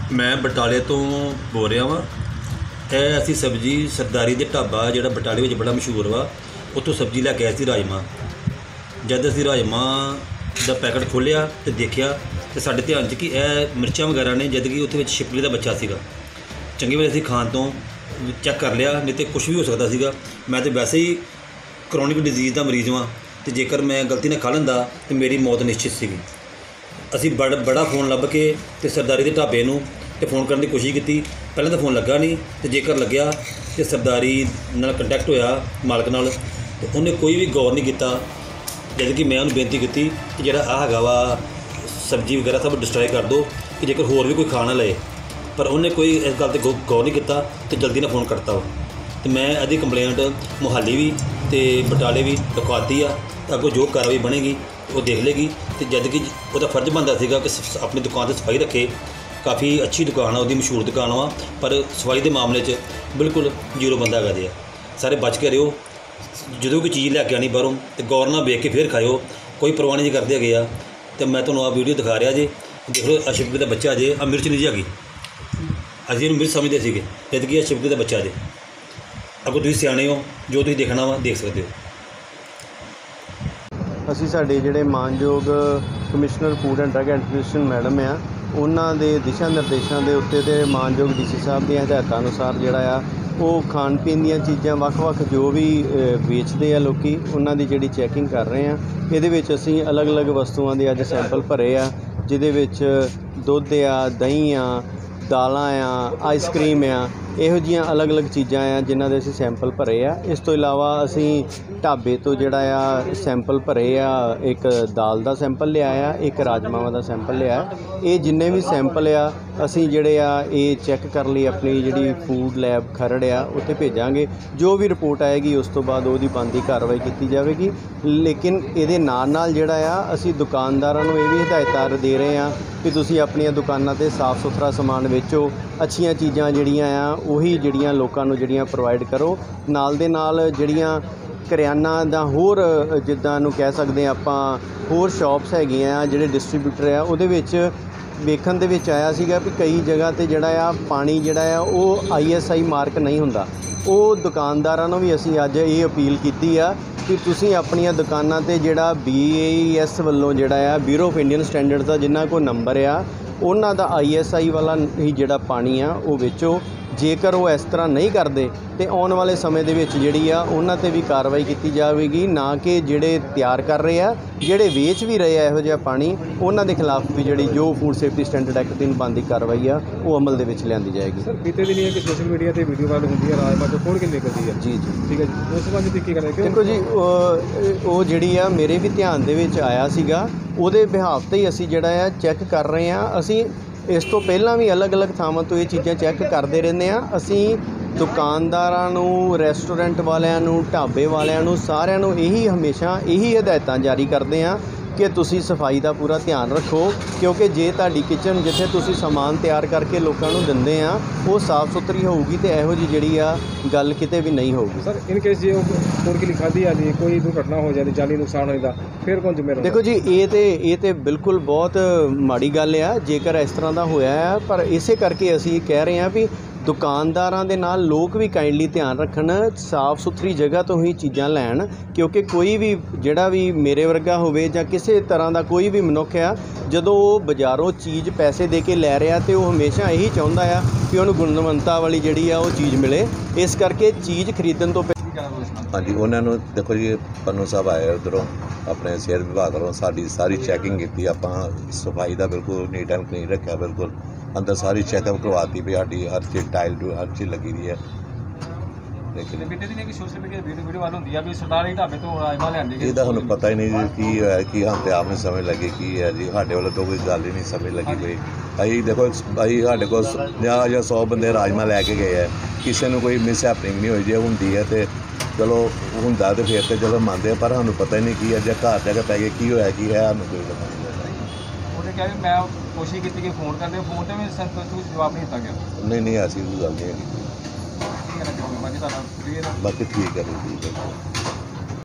मैं बटाले तो बोल रहा वा। ਇਹ ਅਸੀਂ सब्जी सरदारी ਦੇ ਢਾਬਾ ਜਿਹੜਾ ਬਟਾਲੇ ਵਿੱਚ ਬੜਾ ਮਸ਼ਹੂਰ ਵਾ, ਉੱਥੋਂ सब्जी ਲੈ ਕੇ ਆਏ ਸੀ ਰਾਜਮਾ। जब ਅਸੀਂ ਰਾਜਮਾ ਦਾ ਪੈਕਟ ਖੋਲ੍ਹਿਆ ਤੇ ਦੇਖਿਆ ਤੇ ਸਾਡੇ ਧਿਆਨ 'ਚ ਕਿ ਇਹ ਮਿਰਚਾਂ ਵਗੈਰਾ ਨੇ, ਜਦ ਕਿ ਉੱਥੇ ਵਿੱਚ ਛਿਪਕਲੀ ਦਾ ਬੱਚਾ ਸੀਗਾ। ਚੰਗੀ ਵੇਲੇ ਅਸੀਂ ਖਾਣ ਤੋਂ ਚੈੱਕ ਕਰ ਲਿਆ, ਨਹੀਂ ਤੇ ਕੁਝ ਵੀ ਹੋ ਸਕਦਾ ਸੀਗਾ। ਮੈਂ ਤਾਂ ਵੈਸੇ ਹੀ ਕਰੋਨਿਕ ਡਿਜ਼ੀਜ਼ ਦਾ ਮਰੀਜ਼ ਹਾਂ ਤੇ ਜੇਕਰ ਮੈਂ ਗਲਤੀ ਨਾਲ ਖਾ ਲੈਂਦਾ ਤੇ ਮੇਰੀ ਮੌਤ ਨਿਸ਼ਚਿਤ ਸੀਗੀ। ਅਸੀਂ ਬੜਾ फ़ोन ਲੱਭ ਕੇ ਤੇ ਸਰਦਾਰੀ ਦੇ ਢਾਬੇ ਨੂੰ ਤੇ फ़ोन ਕਰਨ ਦੀ ਕੋਸ਼ਿਸ਼ ਕੀਤੀ। ਪਹਿਲਾਂ ਤਾਂ फ़ोन ਲੱਗਾ ਨਹੀਂ ਤੇ ਜੇਕਰ ਲੱਗਿਆ ਤੇ ਸਰਦਾਰੀ ਨਾਲ ਕੰਟੈਕਟ ਹੋਇਆ ਮਾਲਕ ਨਾਲ ਤੇ ਉਹਨੇ ਕੋਈ ਵੀ ਗੌਰ ਨਹੀਂ ਕੀਤਾ। जद कि मैं उन्हें बेनती की कि जो हैगा वा सब्जी वगैरह सब डिस्ट्रॉय कर दो कि जेकर होर भी कोई खा ना लए, पर उन्हें कोई इस गल पर गौर नहीं किया तो जल्दी ना फ़ोन करता वा। तो मैं अभी कंप्लेंट मोहाली भी तो बटाले भी लिखवाती आ। अगों जो कार्रवाई बनेगी वो देख लेगी। तो जद कि वह फर्ज बनता सीगा कि अपनी दुकान से सफाई रखे। काफ़ी अच्छी दुकान है, वो मशहूर दुकान वा, पर सफाई के मामले बिल्कुल जीरो बंदा है। सारे बच के रहो। जो कोई चीज़ लैके आनी बाहरों तो गौर ना वेख के फिर खाओ, कोई परवाह नहीं करते है। तो मैं तुम्हें आ वीडियो दिखा रहा जे, देख लो आ छिपकली का बच्चा जे, आ मिर्च नहीं जी हैगी। असीं इहनूं मिर्च समझते थे, जद कि छिपकली का बच्चा जे। अगों तुसीं सियाणे हो, जो तुसीं देखना वा देख सकते हो। ਅਸੀਂ ਸਾਡੇ ਜਿਹੜੇ ਮਾਨਯੋਗ commissioner food and drug administration madam ਆ, ਉਹਨਾਂ ਦੇ ਦਿਸ਼ਾ ਨਿਰਦੇਸ਼ਾਂ ਦੇ ਉੱਤੇ ਤੇ ਮਾਨਯੋਗ ਡੀਸੀ ਸਾਹਿਬ ਦੀਆਂ ਹਦਾਇਤਾਂ ਅਨੁਸਾਰ ਜਿਹੜਾ ਆ ਉਹ ਖਾਣ ਪੀਣ ਦੀਆਂ ਚੀਜ਼ਾਂ ਵੱਖ-ਵੱਖ ਜੋ ਵੀ ਵੇਚਦੇ ਆ ਲੋਕੀ, ਉਹਨਾਂ ਦੀ ਜਿਹੜੀ ਚੈਕਿੰਗ ਕਰ ਰਹੇ ਆ। ਇਹਦੇ ਵਿੱਚ ਅਸੀਂ ਅਲੱਗ-ਅਲੱਗ ਵਸਤੂਆਂ ਦੇ ਅੱਜ ਸੈਂਪਲ ਭਰੇ ਆ, ਜਿਹਦੇ ਵਿੱਚ ਦੁੱਧ ਆ, ਦਹੀਂ ਆ, ਦਾਲਾਂ ਆ, ਆਈਸਕ੍ਰੀਮ ਆ, ਇਹੋ ਜਿਹੀਆਂ ਅਲੱਗ-ਅਲੱਗ ਚੀਜ਼ਾਂ ਆ ਜਿਨ੍ਹਾਂ ਦੇ ਅਸੀਂ ਸੈਂਪਲ ਭਰੇ ਆ। ਇਸ ਤੋਂ ਇਲਾਵਾ ਅਸੀਂ ਢਾਬੇ ਤੋਂ ਜਿਹੜਾ ਆ ਸੈਂਪਲ ਭਰੇ ਆ, ਇੱਕ ਦਾਲ ਦਾ ਸੈਂਪਲ ਲਿਆ ਆ, ਇੱਕ ਰਾਜਮਾਵਾਂ ਦਾ ਸੈਂਪਲ ਲਿਆ। ਇਹ ਜਿੰਨੇ ਵੀ ਸੈਂਪਲ ਆ ਅਸੀਂ ਜਿਹੜੇ ਆ ਇਹ ਚੈੱਕ ਕਰਨ ਲਈ ਆਪਣੀ ਜਿਹੜੀ ਫੂਡ ਲੈਬ ਖਰੜ ਆ ਉੱਥੇ ਭੇਜਾਂਗੇ। ਜੋ ਵੀ ਰਿਪੋਰਟ ਆਏਗੀ ਉਸ ਤੋਂ ਬਾਅਦ ਉਹਦੀ ਬਣਦੀ ਕਾਰਵਾਈ ਕੀਤੀ ਜਾਵੇਗੀ। ਲੇਕਿਨ ਇਹਦੇ ਨਾਲ ਜਿਹੜਾ ਆ ਅਸੀਂ ਦੁਕਾਨਦਾਰਾਂ ਨੂੰ ਇਹ ਵੀ ਹਦਾਇਤਾਂ ਦੇ ਰਹੇ ਹਾਂ ਕਿ ਤੁਸੀਂ ਆਪਣੀਆਂ ਦੁਕਾਨਾਂ 'ਤੇ ਸਾਫ਼ ਸੁਥਰਾ ਸਮਾਨ ਵੇਚੋ, ਅੱਛੀਆਂ ਚੀਜ਼ਾਂ ਜਿਹੜੀਆਂ ਆ ਉਹੀ ਜਿਹੜੀਆਂ ਲੋਕਾਂ ਨੂੰ ਜਿਹੜੀਆਂ ਪ੍ਰੋਵਾਈਡ ਕਰੋ। ਨਾਲ ਦੇ ਨਾਲ ਜਿਹੜੀਆਂ ਕਰਿਆਨਾ ਜਾਂ ਹੋਰ ਜਿੱਦਾਂ ਨੂੰ ਕਹਿ ਸਕਦੇ ਹਾਂ ਆਪਾਂ, ਹੋਰ ਸ਼ਾਪਸ ਹੈਗੀਆਂ ਆ, ਜਿਹੜੇ ਡਿਸਟਰੀਬਿਊਟਰ ਆ, ਉਹਦੇ ਵਿੱਚ ਵੇਖਣ ਦੇ ਵਿੱਚ ਆਇਆ ਸੀਗਾ ਵੀ ਕਈ ਜਗ੍ਹਾ 'ਤੇ ਜਿਹੜਾ ਆ ਪਾਣੀ ਜਿਹੜਾ ਆ ਉਹ ISI ਮਾਰਕ ਨਹੀਂ ਹੁੰਦਾ। ਉਹ ਦੁਕਾਨਦਾਰਾਂ ਨੂੰ ਵੀ ਅਸੀਂ ਅੱਜ ਇਹ ਅਪੀਲ ਕੀਤੀ ਆ ਕਿ ਤੁਸੀਂ ਆਪਣੀਆਂ ਦੁਕਾਨਾਂ 'ਤੇ ਜਿਹੜਾ BAS ਵੱਲੋਂ ਜਿਹੜਾ ਆ ਬਿਊਰੋ ਆਫ ਇੰਡੀਅਨ ਸਟੈਂਡਰਡਸ ਦਾ ਜਿਨ੍ਹਾਂ ਕੋਲ ਨੰਬਰ ਆ, ਉਹਨਾਂ ਦਾ ISI ਵਾਲਾ ਹੀ ਜਿਹੜਾ ਪਾਣੀ ਆ ਉਹ ਵੇਚੋ। ਜੇਕਰ ਉਹ ਇਸ ਤਰ੍ਹਾਂ ਨਹੀਂ ਕਰਦੇ ਤੇ ਆਉਣ ਵਾਲੇ ਸਮੇਂ ਦੇ ਵਿੱਚ ਜਿਹੜੀ ਆ ਉਹਨਾਂ 'ਤੇ ਵੀ ਕਾਰਵਾਈ ਕੀਤੀ ਜਾਵੇਗੀ। ਨਾ ਕਿ ਜਿਹੜੇ ਤਿਆਰ ਕਰ ਰਹੇ ਆ, ਜਿਹੜੇ ਵੇਚ ਵੀ ਰਹੇ ਆ ਇਹੋ ਜਿਹਾ ਪਾਣੀ, ਉਹਨਾਂ ਦੇ ਖਿਲਾਫ ਵੀ ਜਿਹੜੀ ਜੋ ਫੂਡ ਸੇਫਟੀ ਸਟੈਂਡਰਡ ਐਕਟ ਦੀ ਬਣਦੀ ਕਾਰਵਾਈ ਆ ਉਹ ਅਮਲ ਦੇ ਵਿੱਚ ਲਿਆਂਦੀ ਜਾਏਗੀ। ਸਰ ਬੀਤੇ ਦਿਨ ਇਹ ਕਿ ਸੋਸ਼ਲ ਮੀਡੀਆ ਤੇ ਵੀਡੀਓ ਵਾਇਰਲ ਹੁੰਦੀ ਹੈ ਰਾਜਮਾ ਤੋਂ ਖੋਲ ਕੇ ਨਿਕਲਦੀ ਹੈ। ਜੀ ਠੀਕ ਹੈ ਜੀ, ਉਸ ਸੰਬੰਧੀ ਤੁਸੀਂ ਕੀ ਕਹਿੰਦੇ? ਦੇਖੋ ਜੀ, ਉਹ ਜਿਹੜੀ ਆ ਮੇਰੇ ਵੀ ਧਿਆਨ ਦੇ ਵਿੱਚ ਆਇਆ ਸੀਗਾ, ਉਹਦੇ ਬਿਹਾਫ 'ਤੇ ਹੀ ਅਸੀਂ ਜਿਹੜਾ ਆ ਚੈੱਕ ਕਰ ਰਹੇ ਹਾਂ। ਅਸੀਂ ਇਸ ਤੋਂ ਪਹਿਲਾਂ ਵੀ ਅਲੱਗ-ਅਲੱਗ ਥਾਵਾਂ ਤੋਂ ਇਹ ਚੀਜ਼ਾਂ ਚੈੱਕ ਕਰਦੇ ਰਹਿੰਦੇ ਹਾਂ। ਅਸੀਂ ਦੁਕਾਨਦਾਰਾਂ ਨੂੰ, ਰੈਸਟੋਰੈਂਟ ਵਾਲਿਆਂ ਨੂੰ, ਢਾਬੇ ਵਾਲਿਆਂ ਨੂੰ, ਸਾਰਿਆਂ ਨੂੰ ਹਮੇਸ਼ਾ ਇਹੀ ਹਦਾਇਤਾਂ ਜਾਰੀ ਕਰਦੇ ਹਾਂ ਕਿ ਤੁਸੀਂ ਸਫਾਈ ਦਾ ਪੂਰਾ ਧਿਆਨ ਰੱਖੋ, ਕਿਉਂਕਿ ਜੇ ਤੁਹਾਡੀ ਕਿਚਨ ਜਿੱਥੇ ਤੁਸੀਂ ਸਮਾਨ ਤਿਆਰ ਕਰਕੇ ਲੋਕਾਂ ਨੂੰ ਦਿੰਦੇ ਆ ਉਹ ਸਾਫ਼ ਸੁਥਰੀ ਹੋਊਗੀ ਤੇ ਇਹੋ ਜਿਹੀ ਜਿਹੜੀ ਆ ਗੱਲ ਕਿਤੇ ਵੀ ਨਹੀਂ ਹੋਊਗੀ। ਸਰ ਇਨ ਕੇਸ ਜੇ ਉਹ ਕੋਡ ਕੇ ਲਿਖਾਦੀ ਆ ਜੀ ਕੋਈ ਦੁਰਘਟਨਾ ਹੋ ਜਾਂਦੀ, ਜਾਨੀ ਨੁਕਸਾਨ ਹੋ ਜਾਂਦਾ, ਫਿਰ ਕੌਣ ਜ਼ਿੰਮੇਵਾਰ? ਦੇਖੋ ਜੀ, ਇਹ ਤੇ ਬਿਲਕੁਲ ਬਹੁਤ ਮਾੜੀ ਗੱਲ ਆ ਜੇਕਰ ਇਸ ਤਰ੍ਹਾਂ ਦਾ ਹੋਇਆ ਆ। ਪਰ ਇਸੇ ਕਰਕੇ ਅਸੀਂ ਕਹਿ ਰਹੇ ਹਾਂ ਵੀ ਦੁਕਾਨਦਾਰਾਂ ਦੇ ਨਾਲ ਲੋਕ ਵੀ ਕਾਈਂਡਲੀ ਧਿਆਨ ਰੱਖਣ, ਸਾਫ਼ ਸੁਥਰੀ ਜਗ੍ਹਾ ਤੋਂ ਹੀ ਚੀਜ਼ਾਂ ਲੈਣ, ਕਿਉਂਕਿ ਕੋਈ ਵੀ ਜਿਹੜਾ ਵੀ ਮੇਰੇ ਵਰਗਾ ਹੋਵੇ ਜਾਂ ਕਿਸੇ ਤਰ੍ਹਾਂ ਦਾ ਕੋਈ ਵੀ ਮਨੁੱਖ ਆ, ਜਦੋਂ ਉਹ ਬਾਜ਼ਾਰੋਂ ਚੀਜ਼ ਪੈਸੇ ਦੇ ਕੇ ਲੈ ਰਿਹਾ ਤੇ ਉਹ ਹਮੇਸ਼ਾ ਇਹੀ ਚਾਹੁੰਦਾ ਆ ਕਿ ਉਹਨੂੰ ਗੁਣਵੱਤਾ ਵਾਲੀ ਜਿਹੜੀ ਆ ਉਹ ਚੀਜ਼ ਮਿਲੇ। ਇਸ ਕਰਕੇ ਚੀਜ਼ ਖਰੀਦਣ ਤੋਂ ਹਾਂਜੀ, ਉਹਨਾਂ ਨੂੰ ਦੇਖੋ ਜੀ, ਪੰਨੂ ਸਾਹਿਬ ਆਏ ਉੱਧਰੋਂ ਆਪਣੇ ਸਿਹਤ ਵਿਭਾਗ ਵੱਲੋਂ ਸਾਡੀ ਸਾਰੀ ਚੈਕਿੰਗ ਕੀਤੀ। ਆਪਾਂ ਸਫਾਈ ਦਾ ਬਿਲਕੁਲ ਨੀਟ ਐਂਡ ਕਲੀਨ ਰੱਖਿਆ, ਬਿਲਕੁਲ ਅੰਦਰ ਸਾਰੀ ਚੈੱਕਅਪ ਕਰਵਾਤੀ ਵੀ ਸਾਡੀ ਹਰ ਚੀਜ਼ ਟਾਈਲ ਟੂ ਹਰ ਚੀਜ਼ ਲੱਗੀ ਦੀ ਹੈ। ਲੇਕਿਨ ਬੀਤੇ ਦਿਨ ਕਿ ਸੋਸ਼ਲ ਮੀਡੀਆ ਵੀਡੀਓ ਵਾਲ ਹੁੰਦੀ ਆ ਵੀ ਸਰਦਾਰੀ ਢਾਬੇ ਤੋਂ ਰਾਜਮਾ ਲਿਆਂਦੇ ਗਏ, ਇਹਦਾ ਸਾਨੂੰ ਪਤਾ ਹੀ ਨਹੀਂ ਜੀ ਕੀ ਹੋਇਆ, ਕੀ ਹਾਂ ਤੇ ਆਪ ਨੂੰ ਸਮਝ ਲੱਗੀ ਕੀ ਹੈ ਜੀ। ਸਾਡੇ ਵੱਲੋਂ ਤਾਂ ਕੋਈ ਗੱਲ ਹੀ ਨਹੀਂ ਸਮਝ ਲੱਗੀ ਕੋਈ। ਅਸੀਂ ਦੇਖੋ ਅਸੀਂ ਸਾਡੇ ਕੋਲ 50 ਜਾਂ 100 ਬੰਦੇ ਰਾਜਮਾ ਲੈ ਕੇ ਗਏ ਹੈ, ਕਿਸੇ ਨੂੰ ਕੋਈ ਮਿਸ ਹੈਪਨਿੰਗ ਨਹੀਂ ਹੋਈ। ਜੇ ਹੁੰਦੀ ਹੈ ਤੇ ਚਲੋ ਹੁੰਦਾ ਤੇ ਫਿਰ ਤੇ ਚਲੋ ਮੰਨਦੇ, ਪਰ ਸਾਨੂੰ ਪਤਾ ਹੀ ਨਹੀਂ ਕੀ ਹੈ। ਜੇ ਘਰ ਜਾ ਕੇ ਪੈ ਗਏ ਕੀ ਹੋਇਆ ਕੀ ਹੈ ਸਾਨੂੰ ਕੋਈ ਪਤਾ ਨਹੀਂ। ਉਹਨੇ ਕਿਹਾ ਵੀ ਮੈਂ ਕੋਸ਼ਿਸ਼ ਕੀਤੀ ਕਿ ਫੋਨ ਕਰਦੇ, ਫੋਨ ਤੇ ਵੀ ਸੰਤੁਸ਼ਟ ਜਵਾਬ ਨਹੀਂ ਦਿੱਤਾ ਗਿਆ। ਨਹੀਂ ਐਸੀ ਕੋਈ ਗੱਲ ਨਹੀਂ ਹੈਗੀ। ਬਾਕੀ ਤੁਹਾਡਾ ਬਾਕੀ ਠੀਕ ਹੈ ਜੀ, ਠੀਕ ਹੈ।